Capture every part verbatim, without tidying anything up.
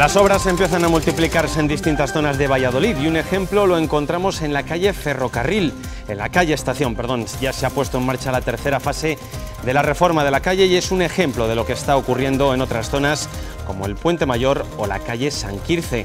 Las obras empiezan a multiplicarse en distintas zonas de Valladolid y un ejemplo lo encontramos en la calle Ferrocarril, en la calle Estación, perdón. Ya se ha puesto en marcha la tercera fase de la reforma de la calle y es un ejemplo de lo que está ocurriendo en otras zonas como el Puente Mayor o la calle San Quirce.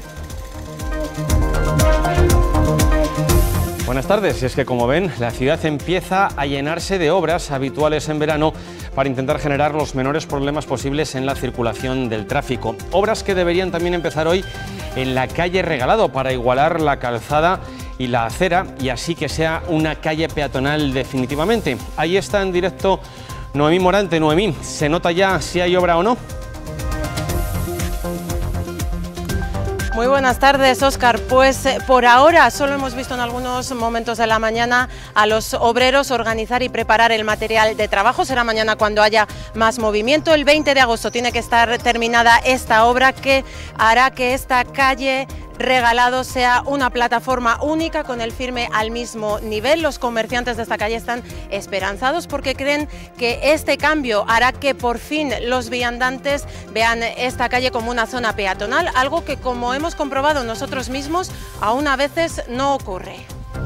Buenas tardes, y es que como ven, la ciudad empieza a llenarse de obras habituales en verano para intentar generar los menores problemas posibles en la circulación del tráfico. Obras que deberían también empezar hoy en la calle Regalado para igualar la calzada y la acera y así que sea una calle peatonal definitivamente. Ahí está en directo Noemí Morante. Noemí, ¿se nota ya si hay obra o no? Muy buenas tardes, Óscar. Pues eh, por ahora solo hemos visto en algunos momentos de la mañana a los obreros organizar y preparar el material de trabajo. Será mañana cuando haya más movimiento. El veinte de agosto tiene que estar terminada esta obra que hará que esta calle Regalado sea una plataforma única con el firme al mismo nivel. Los comerciantes de esta calle están esperanzados porque creen que este cambio hará que por fin los viandantes vean esta calle como una zona peatonal, algo que, como hemos comprobado nosotros mismos, aún a veces no ocurre.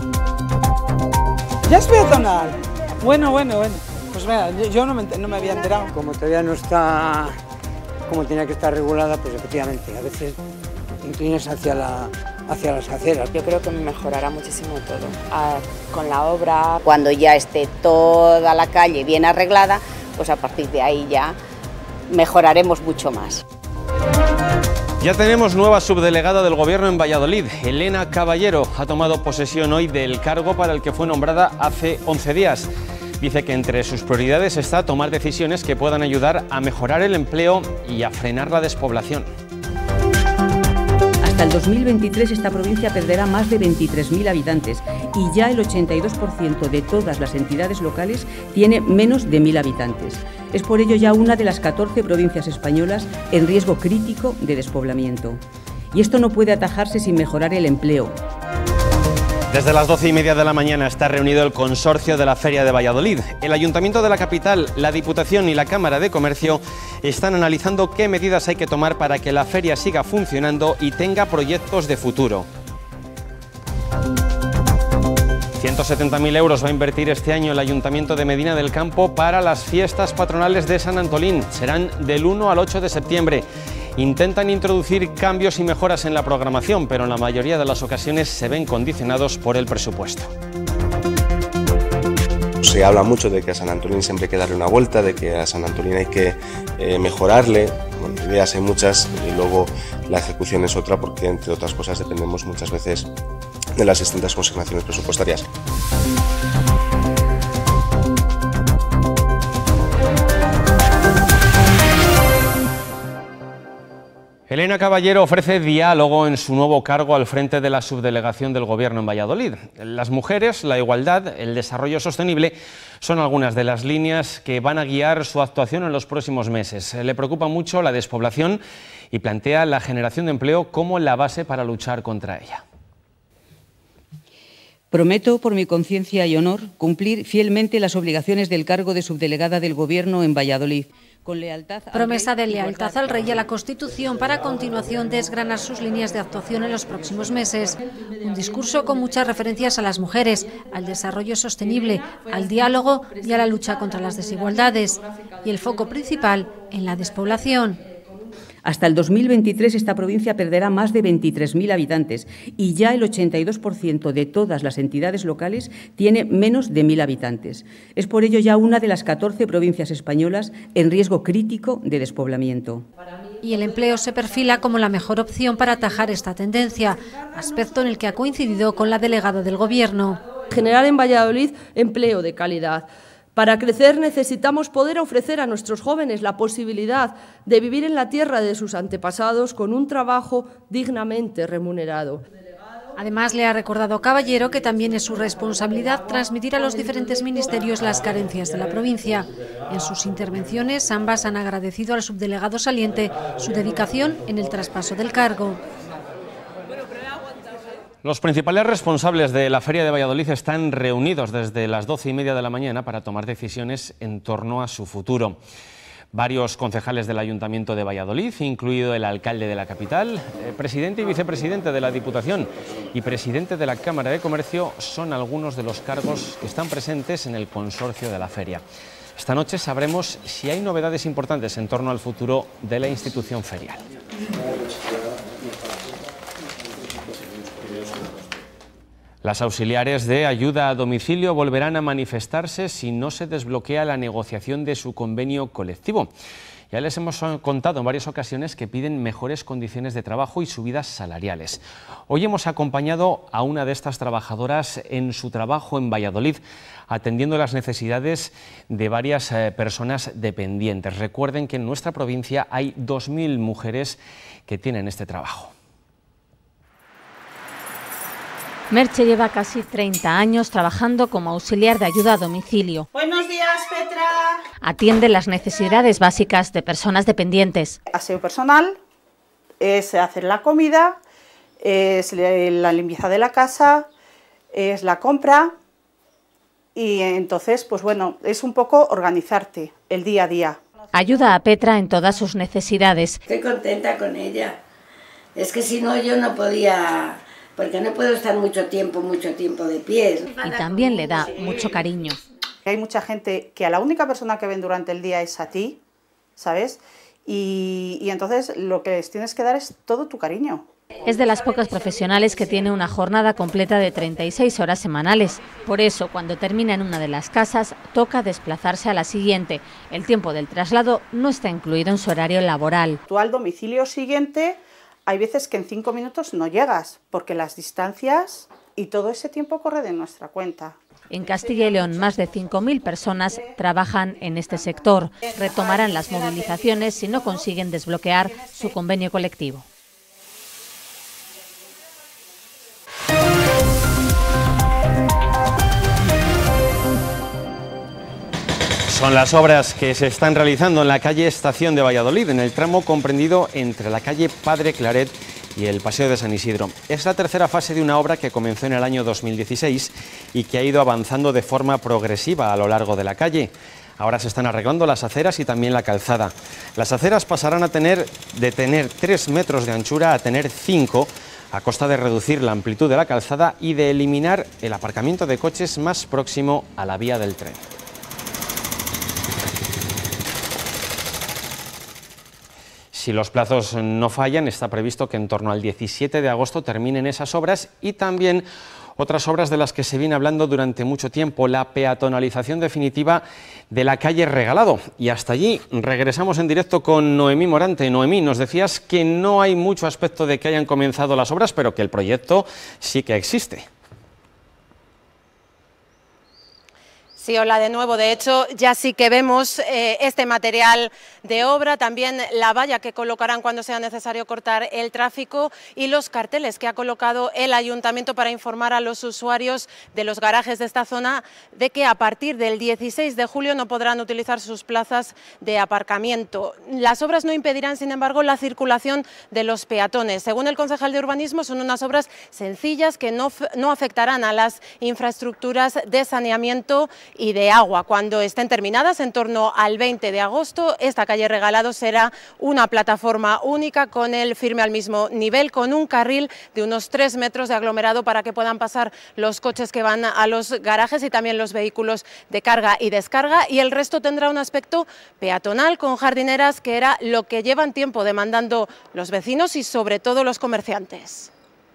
¿Ya es peatonal? Bueno, bueno, bueno. Pues mira, yo no me, no me había enterado. Como todavía no está como tenía que estar regulada, pues efectivamente, a veces inclinas hacia, la, hacia las aceras. Yo creo que mejorará muchísimo todo. Ah, con la obra, cuando ya esté toda la calle bien arreglada, pues a partir de ahí ya mejoraremos mucho más. Ya tenemos nueva subdelegada del Gobierno en Valladolid. Elena Caballero ha tomado posesión hoy del cargo para el que fue nombrada hace once días. Dice que entre sus prioridades está tomar decisiones que puedan ayudar a mejorar el empleo y a frenar la despoblación. Hasta el dos mil veintitrés esta provincia perderá más de veintitrés mil habitantes y ya el ochenta y dos por ciento de todas las entidades locales tiene menos de mil habitantes. Es por ello ya una de las catorce provincias españolas en riesgo crítico de despoblamiento. Y esto no puede atajarse sin mejorar el empleo. Desde las doce y media de la mañana está reunido el consorcio de la Feria de Valladolid. El Ayuntamiento de la capital, la Diputación y la Cámara de Comercio están analizando qué medidas hay que tomar para que la feria siga funcionando y tenga proyectos de futuro. ciento setenta mil euros va a invertir este año el Ayuntamiento de Medina del Campo para las fiestas patronales de San Antolín. Serán del uno al ocho de septiembre. Intentan introducir cambios y mejoras en la programación, pero en la mayoría de las ocasiones se ven condicionados por el presupuesto. Se habla mucho de que a San Antolín siempre hay que darle una vuelta, de que a San Antolín hay que eh, mejorarle. Bueno, ideas hay muchas y luego la ejecución es otra porque, entre otras cosas, dependemos muchas veces de las distintas consignaciones presupuestarias. Elena Caballero ofrece diálogo en su nuevo cargo al frente de la subdelegación del Gobierno en Valladolid. Las mujeres, la igualdad, el desarrollo sostenible son algunas de las líneas que van a guiar su actuación en los próximos meses. Le preocupa mucho la despoblación y plantea la generación de empleo como la base para luchar contra ella. Prometo, por mi conciencia y honor, cumplir fielmente las obligaciones del cargo de subdelegada del Gobierno en Valladolid. Con lealtad al Promesa rey, de lealtad al rey y a la Constitución para a continuación desgranar sus líneas de actuación en los próximos meses. Un discurso con muchas referencias a las mujeres, al desarrollo sostenible, al diálogo y a la lucha contra las desigualdades. Y el foco principal en la despoblación. Hasta el dos mil veintitrés esta provincia perderá más de veintitrés mil habitantes y ya el ochenta y dos por ciento de todas las entidades locales tiene menos de mil habitantes. Es por ello ya una de las catorce provincias españolas en riesgo crítico de despoblamiento. Y el empleo se perfila como la mejor opción para atajar esta tendencia, aspecto en el que ha coincidido con la delegada del Gobierno. Generar en Valladolid empleo de calidad. Para crecer necesitamos poder ofrecer a nuestros jóvenes la posibilidad de vivir en la tierra de sus antepasados con un trabajo dignamente remunerado. Además, le ha recordado Caballero que también es su responsabilidad transmitir a los diferentes ministerios las carencias de la provincia. En sus intervenciones, ambas han agradecido al subdelegado saliente su dedicación en el traspaso del cargo. Los principales responsables de la Feria de Valladolid están reunidos desde las doce y media de la mañana para tomar decisiones en torno a su futuro. varios concejales del Ayuntamiento de Valladolid, incluido el alcalde de la capital, eh, presidente y vicepresidente de la Diputación y presidente de la Cámara de Comercio son algunos de los cargos que están presentes en el consorcio de la feria. Esta noche sabremos si hay novedades importantes en torno al futuro de la institución ferial. Las auxiliares de ayuda a domicilio volverán a manifestarse si no se desbloquea la negociación de su convenio colectivo. Ya les hemos contado en varias ocasiones que piden mejores condiciones de trabajo y subidas salariales. Hoy hemos acompañado a una de estas trabajadoras en su trabajo en Valladolid, atendiendo las necesidades de varias eh, personas dependientes. Recuerden que en nuestra provincia hay dos mil mujeres que tienen este trabajo. Merche lleva casi treinta años trabajando como auxiliar de ayuda a domicilio. Buenos días, Petra. Atiende las necesidades básicas de personas dependientes. Aseo personal, es hacer la comida, es la limpieza de la casa, es la compra y entonces, pues bueno, es un poco organizarte el día a día. Ayuda a Petra en todas sus necesidades. Estoy contenta con ella. Es que si no, yo no podía... porque no puedo estar mucho tiempo, mucho tiempo de pie. Y también le da mucho cariño. Hay mucha gente que a la única persona que ven durante el día es a ti, ¿sabes? Y, y entonces lo que les tienes que dar es todo tu cariño. Es de las pocas profesionales que tiene una jornada completa de treinta y seis horas semanales. Por eso, cuando termina en una de las casas, toca desplazarse a la siguiente. El tiempo del traslado no está incluido en su horario laboral. Tú al domicilio siguiente... hay veces que en cinco minutos no llegas, porque las distancias y todo ese tiempo corre de nuestra cuenta. En Castilla y León, más de cinco mil personas trabajan en este sector. Retomarán las movilizaciones si no consiguen desbloquear su convenio colectivo. Son las obras que se están realizando en la calle Estación de Valladolid, en el tramo comprendido entre la calle Padre Claret y el Paseo de San Isidro. Es la tercera fase de una obra que comenzó en el año dos mil dieciséis y que ha ido avanzando de forma progresiva a lo largo de la calle. Ahora se están arreglando las aceras y también la calzada. Las aceras pasarán a tener de tener tres metros de anchura a tener cinco, a costa de reducir la amplitud de la calzada y de eliminar el aparcamiento de coches más próximo a la vía del tren. Si los plazos no fallan, está previsto que en torno al diecisiete de agosto terminen esas obras y también otras obras de las que se viene hablando durante mucho tiempo, la peatonalización definitiva de la calle Regalado. Y hasta allí regresamos en directo con Noemí Morante. Noemí, nos decías que no hay mucho aspecto de que hayan comenzado las obras, pero que el proyecto sí que existe. Sí, hola de nuevo. De hecho, ya sí que vemos eh, este material de obra, también la valla que colocarán cuando sea necesario cortar el tráfico y los carteles que ha colocado el Ayuntamiento para informar a los usuarios de los garajes de esta zona de que a partir del dieciséis de julio no podrán utilizar sus plazas de aparcamiento. Las obras no impedirán, sin embargo, la circulación de los peatones. Según el concejal de Urbanismo, son unas obras sencillas que no, no afectarán a las infraestructuras de saneamiento y de agua. Cuando estén terminadas, en torno al veinte de agosto, esta calle Regalado será una plataforma única con el firme al mismo nivel, con un carril de unos tres metros de aglomerado para que puedan pasar los coches que van a los garajes y también los vehículos de carga y descarga, y el resto tendrá un aspecto peatonal con jardineras, que era lo que llevan tiempo demandando los vecinos y sobre todo los comerciantes.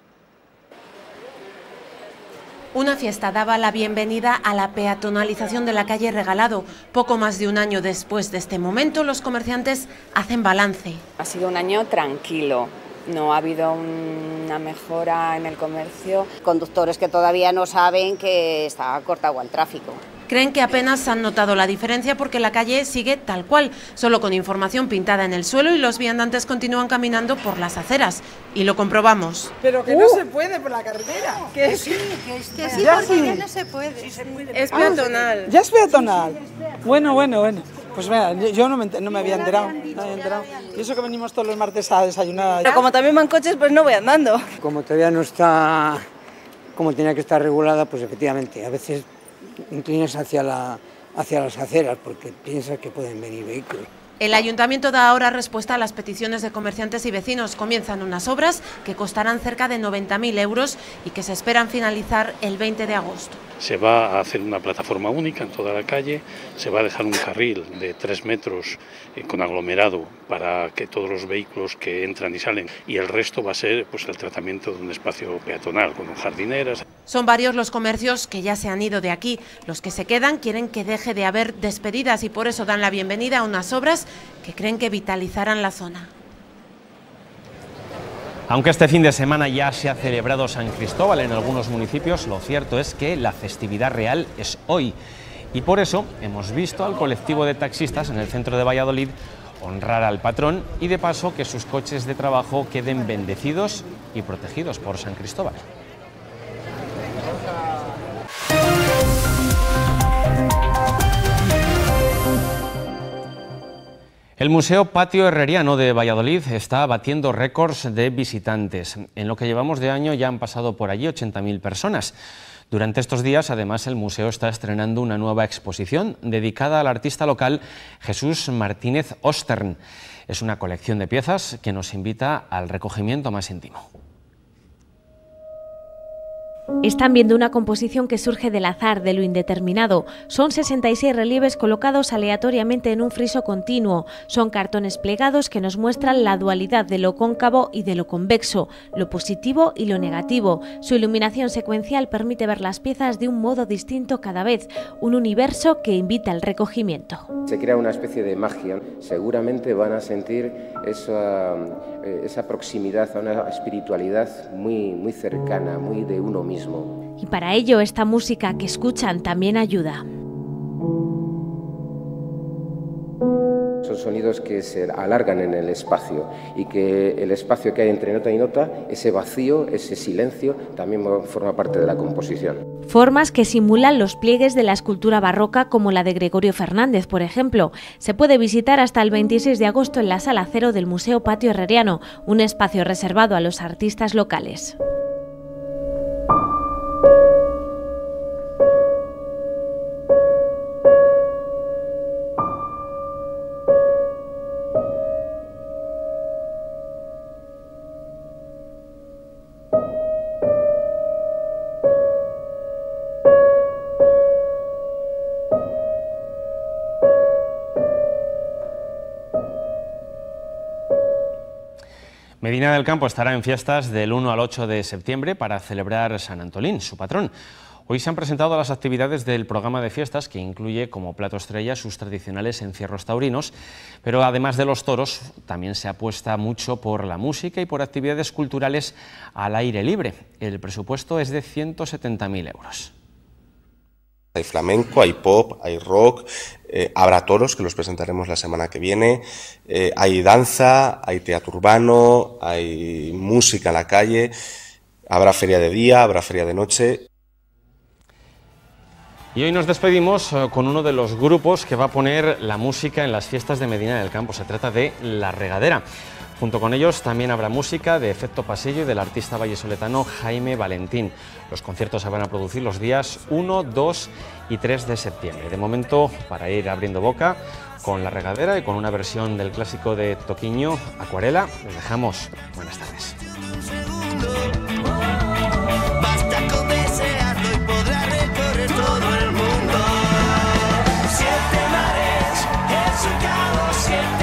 Una fiesta daba la bienvenida a la peatonalización de la calle Regalado. Poco más de un año después de este momento, los comerciantes hacen balance. Ha sido un año tranquilo, no ha habido una mejora en el comercio. Conductores que todavía no saben que está cortado el tráfico. Creen que apenas han notado la diferencia porque la calle sigue tal cual, solo con información pintada en el suelo, y los viandantes continúan caminando por las aceras. Y lo comprobamos. Pero que uh. no se puede por la carretera. Que sí, que, es, que sí, ya porque sí. ya no se puede. Sí, se puede. Es peatonal. Ah, ya es peatonal. Bueno, bueno, bueno. Pues mira, yo no me, no me había enterado. No me había enterado. Y eso que venimos todos los martes a desayunar. Pero como también van coches, pues no voy andando. Como todavía no está como tenía que estar regulada, pues efectivamente, a veces inclinas hacia, la, hacia las aceras porque piensas que pueden venir vehículos. El Ayuntamiento da ahora respuesta a las peticiones de comerciantes y vecinos. Comienzan unas obras que costarán cerca de noventa mil euros y que se esperan finalizar el veinte de agosto. Se va a hacer una plataforma única en toda la calle, se va a dejar un carril de tres metros eh, con aglomerado para que todos los vehículos que entran y salen, y el resto va a ser pues, el tratamiento de un espacio peatonal con jardineras. Son varios los comercios que ya se han ido de aquí. Los que se quedan quieren que deje de haber despedidas y por eso dan la bienvenida a unas obras que creen que vitalizarán la zona. Aunque este fin de semana ya se ha celebrado San Cristóbal en algunos municipios, lo cierto es que la festividad real es hoy. Y por eso hemos visto al colectivo de taxistas en el centro de Valladolid honrar al patrón y de paso que sus coches de trabajo queden bendecidos y protegidos por San Cristóbal. El Museo Patio Herreriano de Valladolid está batiendo récords de visitantes. En lo que llevamos de año ya han pasado por allí ochenta mil personas. Durante estos días, además, el museo está estrenando una nueva exposición dedicada al artista local Jesús Martínez Ostern. Es una colección de piezas que nos invita al recogimiento más íntimo. Están viendo una composición que surge del azar, de lo indeterminado. Son sesenta y seis relieves colocados aleatoriamente en un friso continuo. Son cartones plegados que nos muestran la dualidad de lo cóncavo y de lo convexo, lo positivo y lo negativo. Su iluminación secuencial permite ver las piezas de un modo distinto cada vez, un universo que invita al recogimiento. Se crea una especie de magia. Seguramente van a sentir esa, esa proximidad a una espiritualidad muy, muy cercana, muy de uno mismo. Y para ello esta música que escuchan también ayuda. Son sonidos que se alargan en el espacio y que el espacio que hay entre nota y nota, ese vacío, ese silencio, también forma parte de la composición. Formas que simulan los pliegues de la escultura barroca como la de Gregorio Fernández, por ejemplo. Se puede visitar hasta el veintiséis de agosto en la Sala Cero del Museo Patio Herreriano, un espacio reservado a los artistas locales. Medina del Campo estará en fiestas del uno al ocho de septiembre para celebrar San Antolín, su patrón. Hoy se han presentado las actividades del programa de fiestas, que incluye como plato estrella sus tradicionales encierros taurinos, pero además de los toros también se apuesta mucho por la música y por actividades culturales al aire libre. El presupuesto es de ciento setenta mil euros. Hay flamenco, hay pop, hay rock, eh, habrá toros que los presentaremos la semana que viene, eh, hay danza, hay teatro urbano, hay música en la calle, habrá feria de día, habrá feria de noche. Y hoy nos despedimos con uno de los grupos que va a poner la música en las fiestas de Medina del Campo. Se trata de La Regadera. Junto con ellos también habrá música de Efecto Pasillo y del artista vallisoletano Jaime Valentín. Los conciertos se van a producir los días uno, dos y tres de septiembre. De momento, para ir abriendo boca con La Regadera y con una versión del clásico de Toquiño, Acuarela, les dejamos. Buenas tardes. Basta con desearlo y podrá recorrer todo el mundo. Siete mares en su cabo, siete